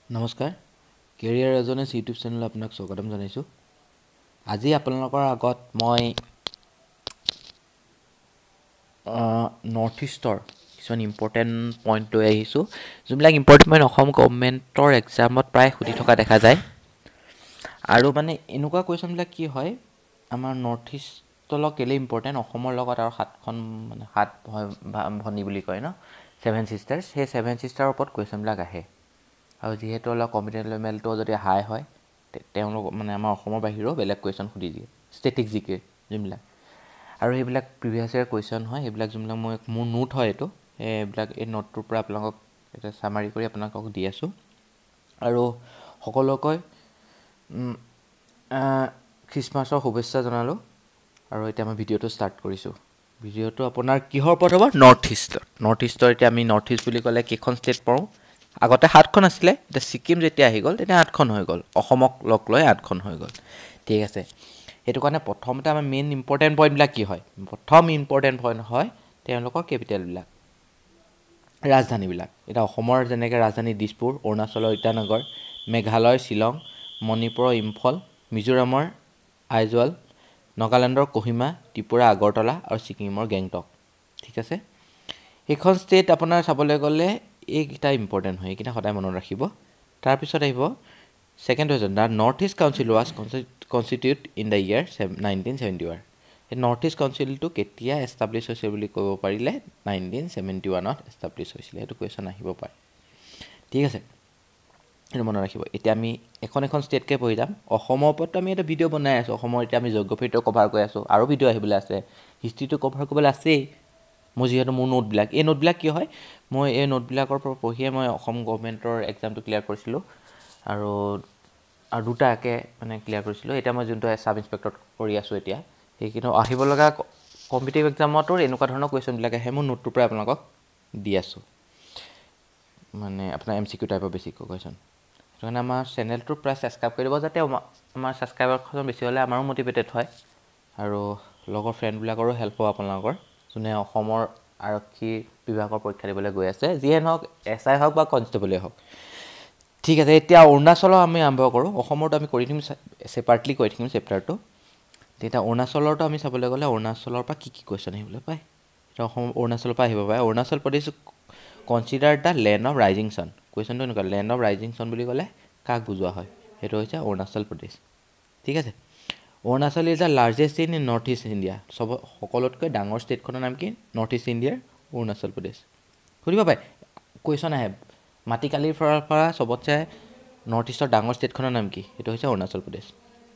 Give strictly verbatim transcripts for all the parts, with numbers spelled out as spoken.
নমস্কাৰ career এজনেছ YouTube চেনেলত আপোনাক স্বাগতম জনাইছোঁ। আজি আপোনালোকৰ আগত মই নৰ্থ ইষ্টৰ কিছুমান ইম্পৰ্টেণ্ট পইণ্ট লৈ আহিছোঁ, যোনবিলাক ইম্পৰ্টেণ্ট পইণ্ট অসম গভৰ্ণমেণ্টৰ এক্সামত প্ৰায় সুধি থকা দেখা যায়। আৰু মানে এনেকুৱা কুৱেশ্যনবিলাক কি হয়, আমাৰ নৰ্থ ইষ্টলৈ কেলৈ ইম্পৰ্টেণ্ট, অসমৰ লগত আৰু সাতখন মানে সাত ভনী বুলি কয় ন, ছেভেন ছিষ্টাৰ্ছ, সেই ছেভেন ছিষ্টাৰৰ ওপৰত কুৱেশ্যনবিলাক আহে। আৰু যিহেতু অলপ কম্পিটিটিভ লেভেলটো যদি হাই হয়, তেওঁলোক মানে আমাৰ অসমৰ বাহিৰেও বেলেগ কুৱেশ্যন সুধি দিয়ে, ষ্টেটিক জি কে যোনবিলাক। আৰু সেইবিলাক প্ৰিভিয়াছ ইয়াৰ কুৱেশ্যন হয়, সেইবিলাক যোনবিলাক মই মোৰ নোট হয় এইটো, এইবিলাক এই নোটটোৰ পৰা আপোনালোকক এটা চামাৰি কৰি আপোনালোকক দি আছোঁ। আৰু সকলোকৈ খ্ৰীষ্টমাছৰ শুভেচ্ছা জনালোঁ। আৰু এতিয়া মই ভিডিঅ'টো ষ্টাৰ্ট কৰিছোঁ। ভিডিঅ'টো আপোনাৰ কিহৰ ওপৰত হ'ব? নৰ্থ ইষ্টৰ। নৰ্থ ইষ্টৰ এতিয়া আমি নৰ্থ ইষ্ট বুলি ক'লে কেইখন ষ্টেট পাওঁ? আগতে সাতখন আছিলে, এতিয়া ছিকিম যেতিয়া আহি গ'ল তেতিয়া আঠখন হৈ গ'ল, অসমক লগ লৈ আঠখন হৈ গ'ল। ঠিক আছে, সেইটো কাৰণে প্ৰথমতে আমাৰ মেইন ইম্পৰ্টেণ্ট পইণ্টবিলাক কি হয়? প্ৰথম ইম্পৰ্টেণ্ট পইণ্ট হয় তেওঁলোকৰ কেপিটেলবিলাক, ৰাজধানীবিলাক। এতিয়া অসমৰ যেনেকৈ ৰাজধানী দিছপুৰ, অৰুণাচলৰ ইটানগৰ, মেঘালয়ৰ শ্বিলং, মণিপুৰৰ ইম্ফল, মিজোৰামৰ আইজৱাল, নাগালেণ্ডৰ কোহিমা, ত্ৰিপুৰা আগৰতলা আৰু ছিকিমৰ গেংটক। ঠিক আছে, এইখন ষ্টেট আপোনাৰ চাবলৈ গ'লে এইকেইটা ইম্পৰ্টেণ্ট হয়, এইকেইটা সদায় মনত ৰাখিব। তাৰপিছত আহিব second question, the north east council was constitute in the year nineteen seventy one. এই নৰ্থ ইষ্ট কাউঞ্চিলটো কেতিয়া এষ্টাব্লিছ হৈছে বুলি ক'ব পাৰিলে নাইনটিন ছেভেণ্টি ওৱানত এষ্টাব্লিছ হৈছিলে, সেইটো কুৱেশ্যন আহিব পাৰে। ঠিক আছে, সেইটো মনত ৰাখিব। এতিয়া আমি এখন এখন ষ্টেটকৈ পঢ়ি যাম। অসমৰ ওপৰততো আমি এটা ভিডিঅ' বনাই আছোঁ, অসমৰ এতিয়া আমি জিঅ'গ্ৰাফিটো কভাৰ কৰি আছোঁ, আৰু ভিডিঅ' আহিবলৈ আছে, হিষ্ট্ৰীটো কভাৰ কৰিবলৈ আছেই। মোৰ যিহেতু মোৰ নোটবিলাক, এই নোটবিলাক কি হয়, মই এই নোটবিলাকৰ পৰা পঢ়িয়ে মই অসম গভৰ্ণমেণ্টৰ এক্সামটো ক্লিয়াৰ কৰিছিলোঁ, আৰু আৰু দুটাকৈ মানে ক্লিয়াৰ কৰিছিলোঁ। এতিয়া মই যোনটো ছাব ইনস্পেক্টৰত কৰি আছোঁ এতিয়া, সেইখিনি আহিব লগা কম্পিটিটিভ এক্সামতো এনেকুৱা ধৰণৰ কুৱেশ্যনবিলাক আহে। মোৰ নোটটোৰ পৰাই আপোনালোকক দি আছোঁ, মানে আপোনাৰ এম চি কিউ টাইপৰ বেছিকৈ কুৱেশ্যন। সেইটো কাৰণে আমাৰ চেনেলটোৰ প্ৰায় ছাবস্ক্ৰাইব কৰি দিব, যাতে আমাৰ ছাবস্ক্ৰাইবাৰখন বেছি হ'লে আমাৰো মটিভেটেড হয়, আৰু লগৰ ফ্ৰেণ্ডবিলাকৰো হেল্প হ'ব আপোনালোকৰ, যোনে অসমৰ আৰক্ষী বিভাগৰ পৰীক্ষা দিবলৈ গৈ আছে, যিয়ে নহওক, এছ আই হওক বা কনষ্টেবলেই হওক। ঠিক আছে, এতিয়া অৰুণাচলৰ আমি আৰম্ভ কৰোঁ। অসমৰটো আমি কৰি থাকিম ছেপাৰেটলি কৰি থাকিম চেপ্টাৰটো। তেতিয়া অৰুণাচলৰটো আমি চাবলৈ গ'লে অৰুণাচলৰ পৰা কি কি কুৱেশ্যন আহিবলৈ পায়, এতিয়া অসম অৰুণাচলৰ পৰা আহিব পাৰে। Arunachal Pradesh consider the land of rising sun. কুৱেশ্যনটো এনেকুৱা, লেণ্ড অফ ৰাইজিং ছান বুলি ক'লে কাক বুজোৱা হয়? সেইটো হৈছে অৰুণাচল প্ৰদেশ। ঠিক আছে, Arunachal is the largest state in north east India. চব সকলোতকৈ ডাঙৰ ষ্টেটখনৰ নাম কি? নৰ্থ ইষ্ট ইণ্ডিয়াৰ অৰুণাচল প্ৰদেশ। সুধিব পাৰে, কুৱেশ্যন আহে, মাটিকালিৰ পৰা পৰা চবতছে নৰ্থ ইষ্টৰ ডাঙৰ ষ্টেটখনৰ নাম কি? সেইটো হৈছে Arunachal Pradesh.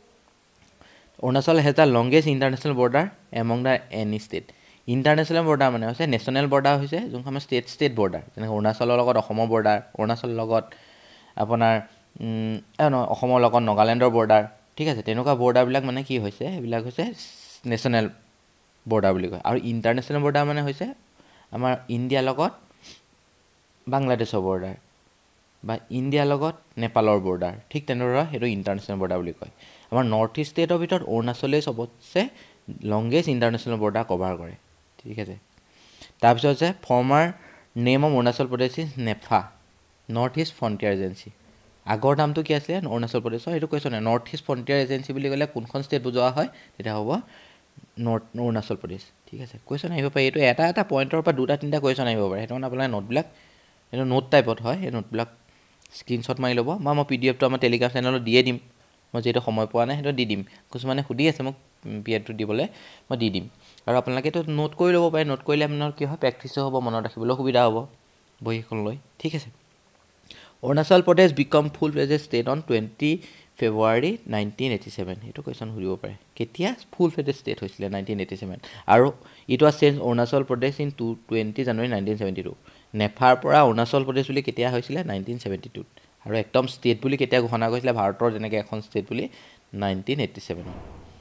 Arunachal has the longest international border among the any state. International border মানে হৈছে নেশ্যনেল বৰ্ডাৰ হৈছে যোনখন আমাৰ ষ্টেট ষ্টেট বৰ্ডাৰ, যেনেকৈ অৰুণাচলৰ লগত অসমৰ বৰ্ডাৰ, অৰুণাচলৰ লগত আপোনাৰ নহয় অসমৰ লগত নাগালেণ্ডৰ বৰ্ডাৰ। ঠিক আছে, তেনেকুৱা বৰ্ডাৰবিলাক মানে কি হৈছে, সেইবিলাক হৈছে নেশ্যনেল বৰ্ডাৰ বুলি কয়। আৰু ইণ্টাৰনেশ্যনেল বৰ্ডাৰ মানে হৈছে আমাৰ ইণ্ডিয়াৰ লগত বাংলাদেশৰ বৰ্ডাৰ, বা ইণ্ডিয়াৰ লগত নেপালৰ বৰ্ডাৰ। ঠিক তেনেদৰে সেইটো ইণ্টাৰনেশ্যনেল বৰ্ডাৰ বুলি কয়। আমাৰ নৰ্থ ইষ্ট ষ্টেটৰ ভিতৰত অৰুণাচলেই চবতছে লংগেষ্ট ইণ্টাৰনেশ্যনেল বৰ্ডাৰ কভাৰ কৰে। ঠিক আছে, তাৰপিছত হৈছে former name of Arunachal Pradesh is NEFA, north east frontier agency. আগৰ নামটো কি আছিলে অৰুণাচল প্ৰদেশৰ? সেইটো কুৱেশ্যন হয়, নৰ্থ ইষ্ট ফ্ৰণ্টিয়াৰ এজেঞ্চি বুলি ক'লে কোনখন ষ্টেট বুজোৱা হয়? তেতিয়া হ'ব নৰ্থ অৰুণাচল প্ৰদেশ। ঠিক আছে, কুৱেশ্যন আহিব পাৰে, এইটো এটা এটা পইণ্টৰ পৰা দুটা তিনিটা কুৱেশ্যন আহিব পাৰে। সেইটো কাৰণে আপোনাৰ নোটবিলাক এইটো নোট টাইপত হয়, সেই নোটবিলাক স্ক্ৰীনশ্বট মাৰি ল'ব, বা মই পি ডি এফটো আমাৰ টেলিগ্ৰাম চেনেলত দিয়ে দিম। মই যিহেতু সময় পোৱা নাই, সেইটো দি দিম। কিছুমানে সুধি আছে মোক পি এফটো দিবলৈ, মই দি দিম। আৰু আপোনালোকেতো নোট কৰি ল'ব পাৰে, নোট কৰিলে আপোনাৰ কি হয়, প্ৰেক্টিছো হ'ব, মনত ৰাখিবলৈও সুবিধা হ'ব বহীখন লৈ। ঠিক আছে, Arunachal Pradesh become full fledged state on twenty February nineteen eighty seven. সেইটো কুৱেশ্যন সুধিব পাৰে, কেতিয়া ফুল ফ্লেজেড ষ্টেট হৈছিলে? Nineteen eighty seven. আৰু it was change Arunachal Pradesh in to twenty January nineteen seventy two. নেফাৰ পৰা অৰুণাচল প্ৰদেশ বুলি কেতিয়া হৈছিলে? নাইনটিন ছেভেণ্টি টুত। আৰু একদম ষ্টেট বুলি কেতিয়া ঘোষণা কৰিছিলে ভাৰতৰ যেনেকৈ এখন ষ্টেট বুলি? নাইনটিন এইটি ছেভেনত।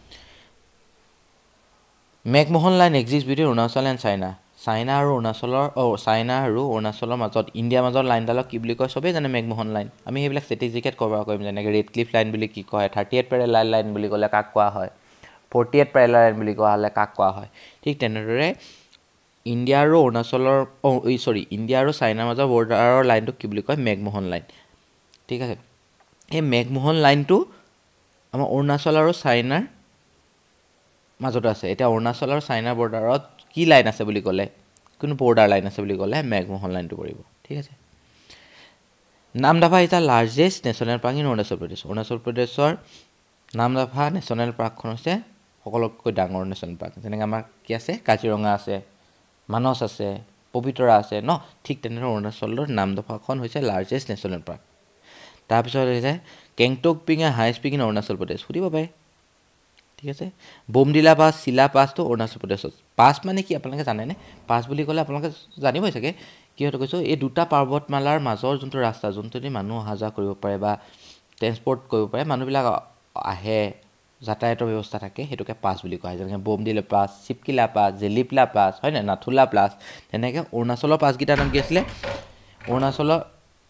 McMahon line exist between Arunachal and China. China আৰু অৰুণাচলৰ অ' চাইনা আৰু অৰুণাচলৰ মাজত, ইণ্ডিয়াৰ মাজত লাইনডালক কি বুলি কয়? চবেই জানে মেকমোহন লাইন। আমি সেইবিলাক ষ্টেটিষ্টিকেট কভাৰ কৰিম, যেনেকৈ ৰেড ক্লিফ লাইন বুলি কি কয়, থাৰ্টি এইট পেৰেলাল লাইন বুলি ক'লে কাক কোৱা হয়, ফৰ্টি এইট পেৰেলাল লাইন বুলি কোৱা হ'লে কাক কোৱা হয়। ঠিক তেনেদৰে ইণ্ডিয়া আৰু অৰুণাচলৰ অ' চৰি ইণ্ডিয়া আৰু চাইনাৰ মাজৰ বৰ্ডাৰৰ লাইনটোক কি বুলি কয়? McMahon line. ঠিক আছে এই মেঘমোহন লাইনটো আমাৰ অৰুণাচল আৰু চাইনাৰ মাজত আছে এতিয়া অৰুণাচল আৰু চাইনাৰ বৰ্ডাৰত কি লাইন আছে বুলি ক'লে কোনো বৰ্ডাৰ লাইন আছে বুলি ক'লে মেঘমোহন লাইনটো পৰিব ঠিক আছে Namdapha is the largest national park in Arunachal Pradesh Arunachal প্ৰদেশৰ নামদাফা নেশ্যনেল পাৰ্কখন হৈছে সকলোতকৈ ডাঙৰ নেশ্যনেল পাৰ্ক যেনেকৈ আমাৰ কি আছে কাজিৰঙা আছে মানস আছে পবিতৰা আছে ন ঠিক তেনেদৰে অৰুণাচলৰ নামদাফাখন হৈছে লাৰ্জেষ্ট নেশ্যনেল পাৰ্ক তাৰপিছত হৈছে কেংটক পিং এ হাই স্পিক ইন অৰুণাচল প্ৰদেশ সুধিব পাৰে ঠিক আছে বোমডিলা পাছ চিলা পাছটো অৰুণাচল প্ৰদেশত পাছ মানে কি আপোনালোকে জানেনে পাছ বুলি ক'লে আপোনালোকে জানিবই চাগে কি হয়তো কৈছোঁ এই দুটা পৰ্বতমালাৰ মাজৰ যোনটো ৰাস্তা যোনটো দি মানুহ অহা যোৱা কৰিব পাৰে বা ট্ৰেন্সপৰ্ট কৰিব পাৰে মানুহবিলাক আহে যাতায়াতৰ ব্যৱস্থা থাকে সেইটোকে পাছ বুলি কোৱা হয় যেনেকৈ বোমডিলা পাছ চিপকিলা পাছ জেলিপলা পাছ হয় নাই নাথুলা পাছ তেনেকৈ অৰুণাচলৰ পাছকেইটাৰ নাম কি আছিলে অৰুণাচলৰ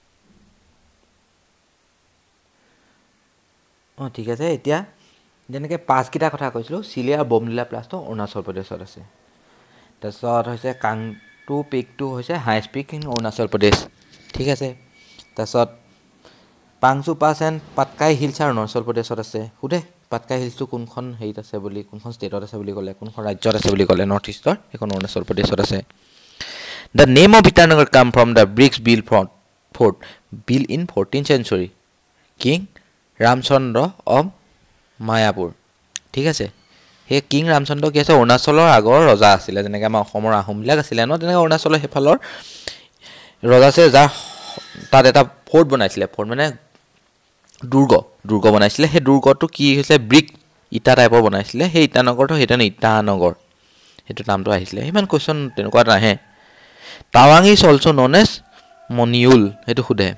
অঁ ঠিক আছে এতিয়া যেনেকৈ পাছকেইটাৰ কথা কৈছিলোঁ চিলি আৰু বোমডিলা প্লাছটো অৰুণাচল প্ৰদেশত আছে তাৰপিছত হৈছে কাংটু পিকটো হৈছে হাই স্পিক ইন অৰুণাচল প্ৰদেশ ঠিক আছে তাৰপিছত Pangsau pass and Patkai hills Arunachal প্ৰদেশত আছে সোধে পাটকাই হিলছটো কোনখন হেৰিত আছে বুলি কোনখন ষ্টেটত আছে বুলি ক'লে কোনখন ৰাজ্যত আছে বুলি ক'লে নৰ্থ ইষ্টৰ সেইখন অৰুণাচল প্ৰদেশত আছে the name of Itanagar came from the bricks built fort fort built in fourteen century king Ramchandra of Mayapur ঠিক আছে সেই কিং ৰামচন্দ্ৰ কি আছে অৰুণাচলৰ আগৰ ৰজা আছিলে যেনেকৈ আমাৰ অসমৰ আহোমবিলাক আছিলে ন তেনেকৈ অৰুণাচলৰ সেইফালৰ ৰজা আছে যাৰ তাত এটা ফৰ্ট বনাইছিলে ফৰ্ট মানে দুৰ্গ দুৰ্গ বনাইছিলে সেই দুৰ্গটো কি হৈছে ব্ৰিক ইটা টাইপৰ বনাইছিলে সেই ইটানগৰটো সেইটো ইটানগৰ সেইটো নামটো আহিছিলে ইমান কুৱেশ্যন তেনেকুৱা নাহে টাৱাং is also' known as Monyul সেইটো সোধে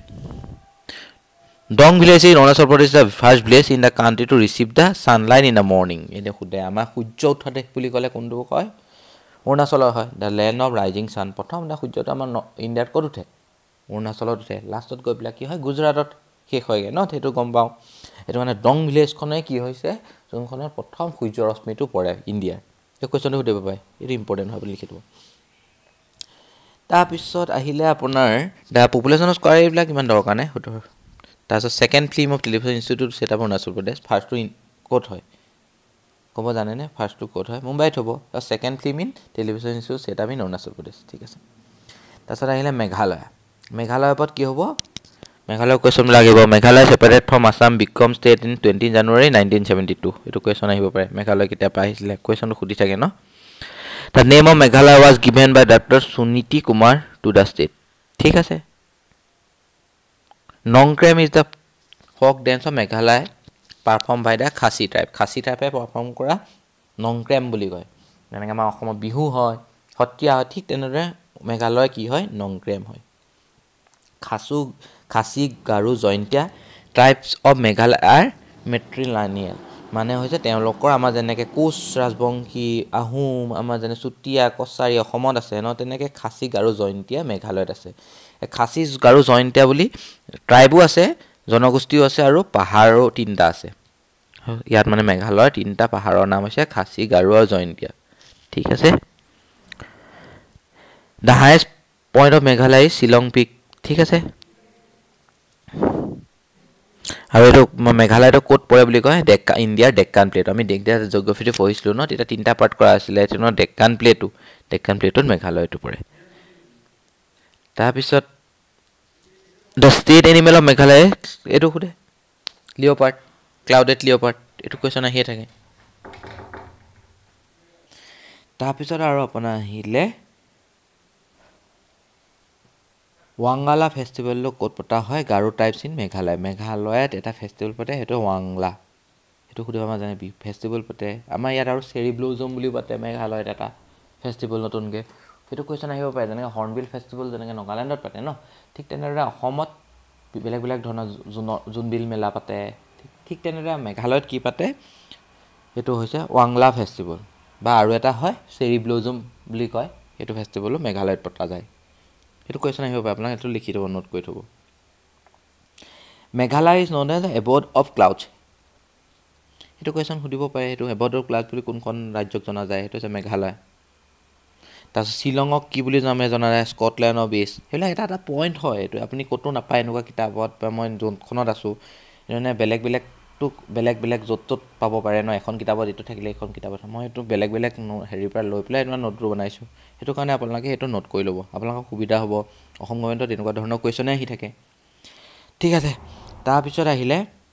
Dong village in Arunachal Pradesh the first village in the country to receive the sunlight in the morning এতিয়া সোধে আমাৰ সূৰ্য উঠা দেশ বুলি ক'লে কোনটো কয় অৰুণাচলৰ হয় the land of rising sun প্ৰথম দ্য সূৰ্যটো আমাৰ ইণ্ডিয়াত ক'ত উঠে অৰুণাচলত উঠে লাষ্টত গৈ পেলাই কি হয় গুজৰাটত শেষ হয়গৈ ন সেইটো গম পাওঁ সেইটো মানে ডং ভিলেজখনে কি হৈছে যোনখনত প্ৰথম সূৰ্য ৰশ্মিটো পৰে ইণ্ডিয়াৰ এই কুৱেশ্যনটো সুধিব পাৰে এইটো ইম্পৰ্টেণ্ট হয় বুলি লিখি দিব তাৰপিছত আহিলে আপোনাৰ দ্য পপুলেশ্যন অফ স্কোৱাৰ এইবিলাক ইমান দৰকাৰ নাই সেইটো তাৰপিছত second film of television institute set up Arunachal Pradesh ফাৰ্ষ্টটো ক'ত হয় ক'ব জানেনে ফাৰ্ষ্টটো ক'ত হয় মুম্বাইত হ'ব আৰু second film in television institute set up in Arunachal Pradesh ঠিক আছে তাৰপিছত আহিলে মেঘালয় মেঘালয়ৰ ওপৰত কি হ'ব মেঘালয়ৰ কুৱেশ্যন লাগিব Meghalaya separate from Assam become state in twenty January nineteen seventy two এইটো কুৱেশ্যন আহিব পাৰে মেঘালয় কেতিয়াবা আহিছিলে কুৱেশ্যনটো সুধি থাকে ন the name of Meghalaya was given by doctor Suniti Kumar to the state ঠিক আছে Nongkrem is the folk dance of Meghalaya perform by the Khasi tribe Khasi ট্ৰাইবে পাৰফৰ্ম কৰা নংক্ৰেম বুলি কয় যেনেকৈ আমাৰ অসমত বিহু হয় সত্ৰীয়া হয় ঠিক তেনেদৰে মেঘালয় কি হয় নংক্ৰেম হয় খাচু Khasi Garo Jaintia tribes of Meghalaya are matrilineal মানে হৈছে তেওঁলোকৰ আমাৰ যেনেকৈ কোচ ৰাজবংশী আহোম আমাৰ যেনে চুতীয়া কছাৰী অসমত আছে ন তেনেকৈ খাচী গাৰো জয়ন্তীয়া মেঘালয়ত আছে খাচী গাৰো জয়ন্তীয়া বুলি ট্ৰাইবো আছে জনগোষ্ঠীও আছে আৰু পাহাৰো তিনিটা আছে ইয়াত মানে মেঘালয়ৰ তিনিটা পাহাৰৰ নাম হৈছে খাচী গাৰো আৰু জয়ন্তীয়া ঠিক আছে the highest point of Meghalaya Shillong peak ঠিক আছে আৰু এইটো মেঘালয়টো ক'ত পৰে বুলি কয় ডেক্কা ইণ্ডিয়াৰ ডেক্কান প্লেট আমি জিঅ'গ্ৰাফিটো পঢ়িছিলোঁ ন তেতিয়া তিনিটা পাৰ্ট কৰা আছিলে এইটো ডেক্কান প্লেটো ডেক্কান প্লেটত মেঘালয়টো পৰে তাৰপিছত the state animal of Meghalaya এইটো সোধে লিঅ'পাৰ্ট ক্লাউডেড লিঅ'পাৰ্ট এইটো কুৱেশ্যন আহিয়ে থাকে তাৰপিছত আৰু আপোনাৰ আহিলে ৱাংগালা ফেষ্টিভেলটো ক'ত পতা হয় গাৰো ট্ৰাইবছ ইন মেঘালয় মেঘালয়ত এটা ফেষ্টিভেল পাতে সেইটো ৱাংলা সেইটো সুধিব আমাৰ জানে ফেষ্টিভেল পাতে আমাৰ ইয়াত আৰু চেৰি ব্লুজম বুলি পাতে মেঘালয়ত এটা ফেষ্টিভেল নতুনকৈ সেইটো কুৱেশ্যন আহিব পাৰে যেনেকৈ হৰ্ণবিল ফেষ্টিভেল যেনেকৈ নাগালেণ্ডত পাতে ন ঠিক তেনেদৰে অসমত বেলেগ বেলেগ ধৰণৰ জোনবিল মেলা পাতে ঠিক তেনেদৰে মেঘালয়ত কি পাতে সেইটো হৈছে ৱাংলা ফেষ্টিভেল বা আৰু এটা হয় চেৰি ব্লুজম বুলি কয় সেইটো ফেষ্টিভেলো মেঘালয়ত পতা যায় সেইটো কুৱেশ্যন আহিব পাৰে আপোনাক এইটো লিখি থ'ব নোট কৰি থ'ব Meghalaya is known as abode of clouds সেইটো কুৱেশ্যন সুধিব পাৰে সেইটো এবৰ্ড অফ ক্লাউডছ বুলি কোনখন ৰাজ্যক জনা যায় সেইটো হৈছে মেঘালয় তাৰপিছত শ্বিলঙক কি বুলি নামে জনা যায় স্কটলেণ্ডৰ বেছ সেইবিলাক এটা এটা পইণ্ট হয় এইটো আপুনি ক'তো নাপায় এনেকুৱা কিতাপত বা মই যোনখনত আছোঁ মানে বেলেগ বেলেগটো বেলেগ বেলেগ য'ত ত'ত পাব পাৰে ন এখন কিতাপত এইটো থাকিলে এখন কিতাপত মই এইটো বেলেগ বেলেগ হেৰিৰ পৰা লৈ পেলাই এইটো নোটটো বনাইছোঁ সেইটো কাৰণে আপোনালোকে সেইটো নোট কৰি ল'ব আপোনালোকৰ সুবিধা হ'ব অসম গভৰ্ণমেণ্টত তেনেকুৱা ধৰণৰ কুৱেশ্যনে আহি থাকে ঠিক আছে তাৰপিছত আহিলে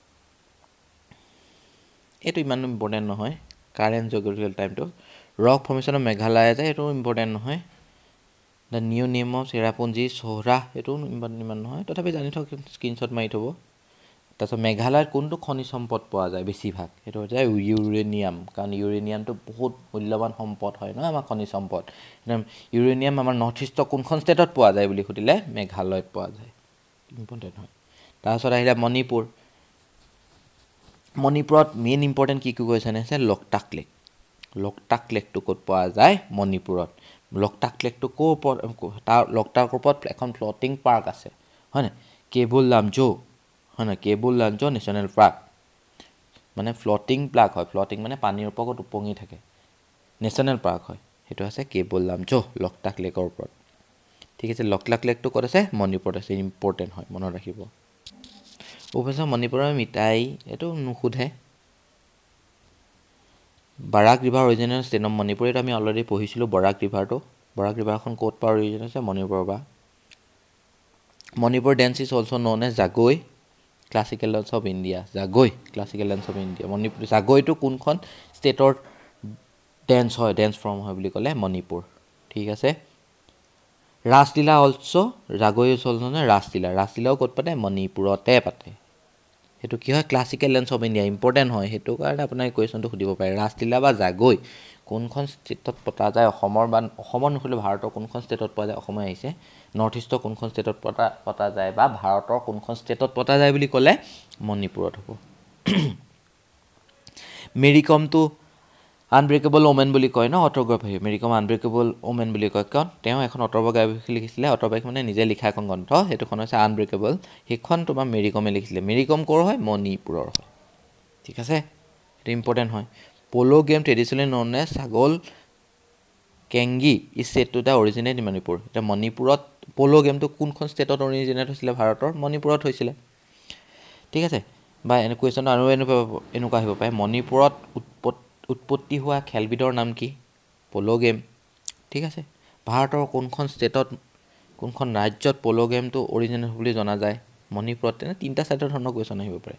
এইটো ইমান ইম্পৰ্টেণ্ট নহয় কাৰেণ্ট জিঅ'গ্ৰাফিকেল টাইমটো ৰক ফৰ্মেশ্যন অফ মেঘালয় যে এইটো ইম্পৰ্টেণ্ট নহয় the new name of Cherrapunji Sohra এইটো ইমান ইমান নহয় তথাপি জানি থওক স্ক্ৰীনশ্বট মাৰি থ'ব তাৰপিছত মেঘালয়ত কোনটো খনিজ সম্পদ পোৱা যায় বেছিভাগ সেইটো হৈছে ইউৰেনিয়াম কাৰণ ইউৰেনিয়ামটো বহুত মূল্যৱান সম্পদ হয় ন আমাৰ খনিজ সম্পদ ইউৰেনিয়াম আমাৰ নৰ্থ ইষ্টৰ কোনখন ষ্টেটত পোৱা যায় বুলি সুধিলে মেঘালয়ত পোৱা যায় ইম্পৰ্টেণ্ট হয় তাৰপিছত আহিলে মণিপুৰ মণিপুৰত মেইন ইম্পৰ্টেণ্ট কি কি কুৱেশ্যন আছে লোকটাক লেক লোকটাক লেকটো ক'ত পোৱা যায় মণিপুৰত লোকটাক লেকটো ক'ৰ ওপৰত তাৰ লোকটাকৰ ওপৰত এখন ফ্লটিং পাৰ্ক আছে হয়নে কেবুল লামজো হয় নহয় কেবুল লামজো নেশ্যনেল পাৰ্ক মানে ফ্লটিং পাৰ্ক হয় ফ্লটিং মানে পানীৰ ওপৰত উপঙি থাকে নেশ্যনেল পাৰ্ক হয় সেইটো আছে কেবুল লামজো লোকটাক লেকৰ ওপৰত ঠিক আছে লোকটাক লেকটো ক'ত আছে মণিপুৰত আছে ইম্পৰ্টেণ্ট হয় মনত ৰাখিব প্ৰফেচৰ মণিপুৰৰ মিঠাই এইটো নুসুধে Barak river original state of Manipur এইটো আমি অলৰেডি পঢ়িছিলোঁ বৰাক ৰিভাৰটো বৰাক ৰিভাৰখন ক'ত পৰা অৰিজিন আছে মণিপুৰৰ পৰা Manipur dance is also' known as Jagoi classical dance of India Jagoi classical dance of India Manipur জাগৈটো কোনখন ষ্টেটৰ ডেন্স হয় ডেন্স ফৰ্ম হয় বুলি ক'লে মণিপুৰ ঠিক আছে Raslila also' Jagoi is also' known Raslila ৰাসলীলাও ক'ত পাতে মণিপুৰতে পাতে সেইটো কি হয় classical dance of India important হয় সেইটো কাৰণে আপোনাৰ কুৱেশ্যনটো সুধিব পাৰে ৰাসলীলা বা জাগৈ কোনখন ষ্টেটত পতা যায় অসমৰ বা অসমৰ নুসুধিলে ভাৰতৰ কোনখন ষ্টেটত পোৱা যায় অসমে আহিছে নৰ্থ ইষ্টৰ কোনখন ষ্টেটত পতা পতা যায় বা ভাৰতৰ কোনখন ষ্টেটত পতা যায় বুলি ক'লে মণিপুৰত হ'ব মেৰিকমটো আনব্ৰেকেবল ওমেন বুলি কয় ন অট'গ্ৰাফি মেৰিকম আনব্ৰেকেবল ওমেন বুলি কয় কাৰণ তেওঁ এখন অট'বায়োগ্ৰাফি লিখিছিলে অট'বায়োগ্ৰাফি মানে নিজে লিখা এখন গ্ৰন্থ সেইটোখন হৈছে আনব্ৰেকেবল সেইখন তোমাৰ মেৰিকমে লিখিছিলে মেৰিকম ক'ৰ হয় মণিপুৰৰ হয় ঠিক আছে সেইটো ইম্পৰ্টেণ্ট হয় polo' game traditionally known as Sagol Kangjei is said to the originate in Manipur এতিয়া মণিপুৰত পল' গেমটো কোনখন ষ্টেটত অৰিজিনেট হৈছিলে ভাৰতৰ মণিপুৰত হৈছিলে ঠিক আছে বা এনে কুৱেশ্যনটো আৰু এনেকুৱা এনেকুৱা আহিব পাৰে মণিপুৰত উৎপত্তি উৎপত্তি হোৱা খেলবিধৰ নাম কি পল' গেম ঠিক আছে ভাৰতৰ কোনখন ষ্টেটত কোনখন ৰাজ্যত পল' গেমটো অৰিজিনেল বুলি জনা যায় মণিপুৰত তেনে তিনিটা চাৰিটা ধৰণৰ কুৱেশ্যন আহিব পাৰে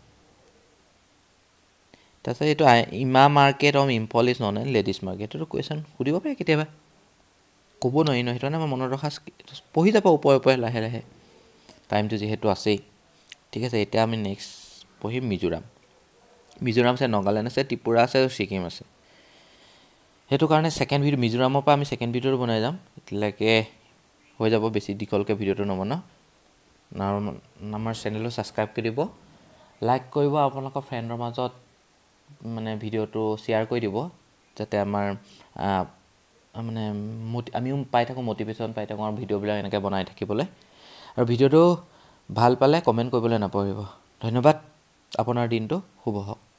তাৰপিছত এইটো Ima market of Imphal is known as ladies market এইটো কুৱেশ্যন সুধিব পাৰে কেতিয়াবা ক'ব নোৱাৰি ন সেইটো কাৰণে মই মনত ৰখা পঢ়ি যাব ওপৰে ওপৰে লাহে লাহে টাইমটো যিহেতু আছেই ঠিক আছে এতিয়া আমি নেক্সট পঢ়িম মিজোৰাম মিজোৰাম আছে নাগালেণ্ড আছে ত্ৰিপুৰা আছে আৰু ছিকিম আছে সেইটো কাৰণে ছেকেণ্ড ভিডিঅ' মিজোৰামৰ পৰা আমি ছেকেণ্ড ভিডিঅ'টো বনাই যাম এতিয়ালৈকে হৈ যাব বেছি দীঘলকৈ ভিডিঅ'টো নবনাওঁ আৰু আমাৰ চেনেলটো ছাবস্ক্ৰাইব কৰি দিব লাইক কৰিব আপোনালোকৰ ফ্ৰেণ্ডৰ মাজত মানে ভিডিঅ'টো শ্বেয়াৰ কৰি দিব যাতে আমাৰ মানে আমিও পাই থাকোঁ মটিভেশ্যন পাই থাকোঁ আৰু ভিডিঅ'বিলাক এনেকৈ বনাই থাকিবলৈ আৰু ভিডিঅ'টো ভাল পালে কমেণ্ট কৰিবলৈ নাপাহৰিব ধন্যবাদ আপোনাৰ দিনটো শুভ হওক